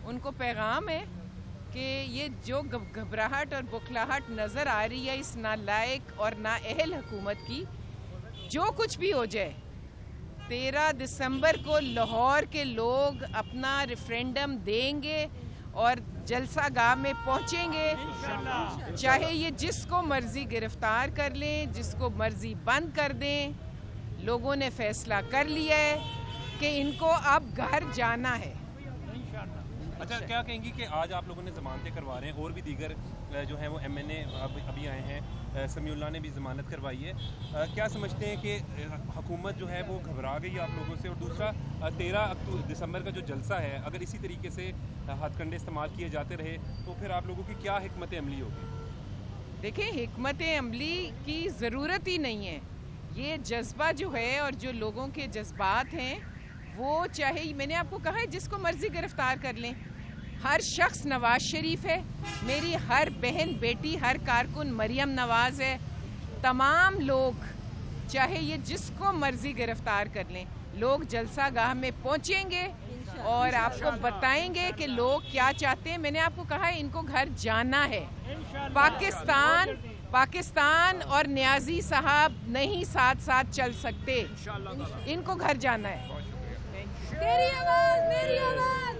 ان کو پیغام ہے کہ یہ جو گھبراہٹ اور بخلاہٹ نظر آ رہی ہے اس نالائق اور نااہل حکومت کی، جو کچھ بھی ہو جائے 13 دسمبر کو لاہور کے لوگ اپنا ریفرینڈم دیں گے اور جلسہ گاہ میں پہنچیں گے، چاہے یہ جس کو مرضی گرفتار کر لیں، جس کو مرضی بند کر دیں۔ لوگوں نے فیصلہ کر لیا ہے کہ ان کو اب گھر جانا ہے۔ اچھا، کیا کہیں گی کہ آج آپ لوگوں نے ضمانتیں کروا رہے ہیں، اور بھی دیگر جو ہیں وہ ایم این اے ابھی آئے ہیں، سمیع اللہ نے بھی ضمانت کروائی ہے، کیا سمجھتے ہیں کہ حکومت جو ہے وہ گھبرا گئی آپ لوگوں سے؟ اور دوسرا 13 دسمبر کا جو جلسہ ہے، اگر اسی طریقے سے ہتھ کنڈے استعمال کیے جاتے رہے تو پھر آپ لوگوں کی کیا حکمت عملی ہوگی؟ دیکھیں، حکمت عملی کی ضرورت ہی نہیں ہے۔ یہ جذبہ جو ہے اور جو لوگوں کے جذبات ہیں وہ، چاہے میں نے آپ کو کہا ہے جس کو مرضی گرفتار کر لیں، ہر شخص نواز شریف ہے، میری ہر بہن بیٹی، ہر کارکن مریم نواز ہے، تمام لوگ چاہے یہ جس کو مرضی گرفتار کر لیں، لوگ جلسہ گاہ میں پہنچیں گے اور آپ کو بتائیں گے کہ لوگ کیا چاہتے ہیں۔ میں نے آپ کو کہا ہے ان کو گھر جانا ہے۔ پاکستان اور نیازی صاحب نہیں ساتھ ساتھ چل سکتے، ان کو گھر جانا ہے۔ تیری آواز میری آواز۔